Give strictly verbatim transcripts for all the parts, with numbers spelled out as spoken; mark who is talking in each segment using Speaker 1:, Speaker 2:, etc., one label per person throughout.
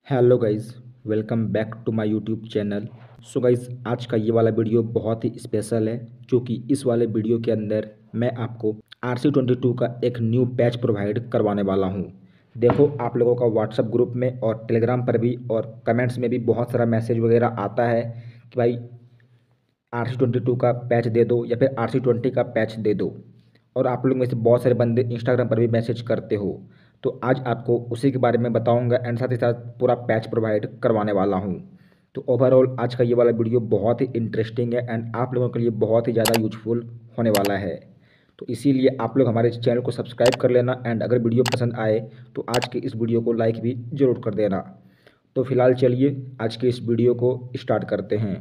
Speaker 1: Hello guys, welcome back to my YouTube channel. So guys, आज का ये वाला वीडियो बहुत ही स्पेशल है क्योंकि इस वाले वीडियो के अंदर मैं आपको आर सी ट्वेंटी टू का एक न्यू पैच प्रोवाइड करवाने वाला हूँ। देखो, आप लोगों का व्हाट्सएप ग्रुप में और टेलीग्राम पर भी और कमेंट्स में भी बहुत सारा मैसेज वगैरह आता है कि भाई आर सी ट्वेंटी टू का पैच दे दो या फिर आर सी ट्वेंटी का पैच दे दो। और आप लोग में से बहुत सारे बंदे इंस्टाग्राम पर भी मैसेज करते हो, तो आज आपको उसी के बारे में बताऊंगा एंड साथ ही साथ पूरा पैच प्रोवाइड करवाने वाला हूं। तो ओवरऑल आज का ये वाला वीडियो बहुत ही इंटरेस्टिंग है एंड आप लोगों के लिए बहुत ही ज़्यादा यूजफुल होने वाला है। तो इसीलिए आप लोग हमारे चैनल को सब्सक्राइब कर लेना एंड अगर वीडियो पसंद आए तो आज के इस वीडियो को लाइक भी ज़रूर कर देना। तो फिलहाल चलिए आज के इस वीडियो को स्टार्ट करते हैं।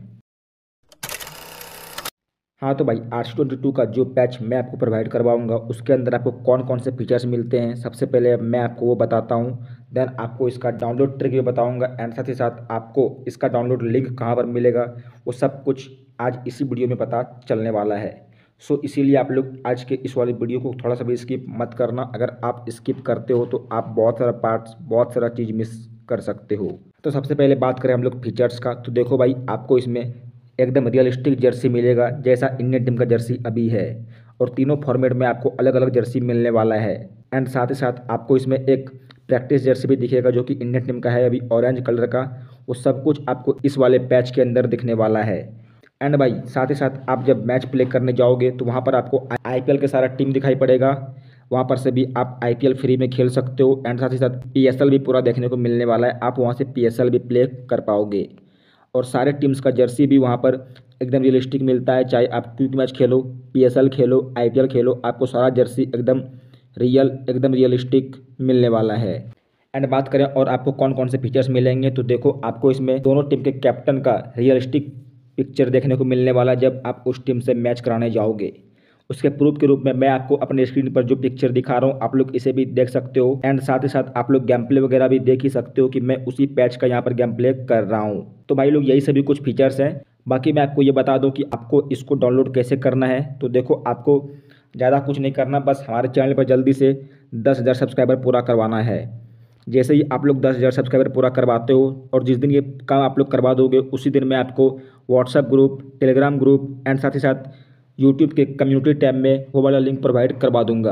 Speaker 1: हाँ तो भाई, आर सी ट्वेंटी टू का जो पैच मैं आपको प्रोवाइड करवाऊंगा उसके अंदर आपको कौन कौन से फीचर्स मिलते हैं सबसे पहले मैं आपको वो बताता हूँ। देन आपको इसका डाउनलोड ट्रिक भी बताऊंगा एंड साथ ही साथ आपको इसका डाउनलोड लिंक कहाँ पर मिलेगा वो सब कुछ आज इसी वीडियो में पता चलने वाला है। सो इसीलिए आप लोग आज के इस वाले वीडियो को थोड़ा सा भी स्किप मत करना। अगर आप स्किप करते हो तो आप बहुत सारा पार्ट्स बहुत सारा चीज़ मिस कर सकते हो। तो सबसे पहले बात करें हम लोग फीचर्स का, तो देखो भाई, आपको इसमें एकदम रियलिस्टिक जर्सी मिलेगा जैसा इंडियन टीम का जर्सी अभी है, और तीनों फॉर्मेट में आपको अलग अलग जर्सी मिलने वाला है। एंड साथ ही साथ आपको इसमें एक प्रैक्टिस जर्सी भी दिखेगा जो कि इंडियन टीम का है अभी ऑरेंज कलर का। वो सब कुछ आपको इस वाले पैच के अंदर दिखने वाला है। एंड भाई साथ ही साथ आप जब मैच प्ले करने जाओगे तो वहाँ पर आपको आई पी एल के सारा टीम दिखाई पड़ेगा। वहाँ पर से भी आप आई पी एल फ्री में खेल सकते हो एंड साथ ही साथ पी एस एल भी पूरा देखने को मिलने वाला है। आप वहाँ से पी एस एल भी प्ले कर पाओगे और सारे टीम्स का जर्सी भी वहाँ पर एकदम रियलिस्टिक मिलता है। चाहे आप क्विक मैच खेलो, पी एस एल खेलो, आई पी एल खेलो, आपको सारा जर्सी एकदम रियल एकदम रियलिस्टिक मिलने वाला है। एंड बात करें और आपको कौन कौन से फीचर्स मिलेंगे, तो देखो आपको इसमें दोनों टीम के कैप्टन का रियलिस्टिक पिक्चर देखने को मिलने वाला है जब आप उस टीम से मैच कराने जाओगे। उसके प्रूफ के रूप में मैं आपको अपने स्क्रीन पर जो पिक्चर दिखा रहा हूँ आप लोग इसे भी देख सकते हो एंड साथ ही साथ आप लोग गेम प्ले वगैरह भी देख ही सकते हो कि मैं उसी पैच का यहाँ पर गेम प्ले कर रहा हूँ। तो भाई लोग, यही सभी कुछ फीचर्स हैं। बाकी मैं आपको ये बता दूं कि आपको इसको डाउनलोड कैसे करना है। तो देखो, आपको ज़्यादा कुछ नहीं करना, बस हमारे चैनल पर जल्दी से दस हज़ार सब्सक्राइबर पूरा करवाना है। जैसे ही आप लोग दस हज़ार सब्सक्राइबर पूरा करवाते हो और जिस दिन ये काम आप लोग करवा दोगे उसी दिन मैं आपको WhatsApp group, Telegram group and साथ ही साथ यूट्यूब के कम्युनिटी टैब में वो वाला लिंक प्रोवाइड करवा दूंगा।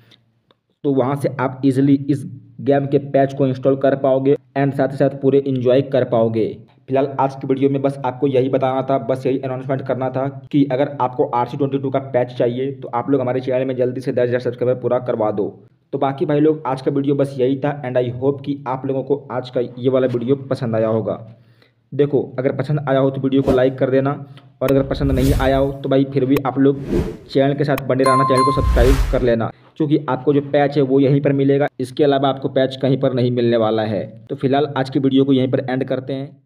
Speaker 1: तो वहाँ से आप इजीली इस गेम के पैच को इंस्टॉल कर पाओगे एंड साथ ही साथ पूरे इंजॉय कर पाओगे। फिलहाल आज की वीडियो में बस आपको यही बताना था, बस यही अनाउंसमेंट करना था कि अगर आपको आर सी ट्वेंटी टू का पैच चाहिए तो आप लोग हमारे चैनल में जल्दी से दस हज़ार सब्सक्राइबर पूरा करवा दो। तो बाकी भाई लोग, आज का वीडियो बस यही था एंड आई होप कि आप लोगों को आज का ये वाला वीडियो पसंद आया होगा। देखो, अगर पसंद आया हो तो वीडियो को लाइक कर देना और अगर पसंद नहीं आया हो तो भाई फिर भी आप लोग चैनल के साथ बने रहना, चैनल को सब्सक्राइब कर लेना क्योंकि आपको जो पैच है वो यहीं पर मिलेगा। इसके अलावा आपको पैच कहीं पर नहीं मिलने वाला है। तो फिलहाल आज की वीडियो को यहीं पर एंड करते हैं।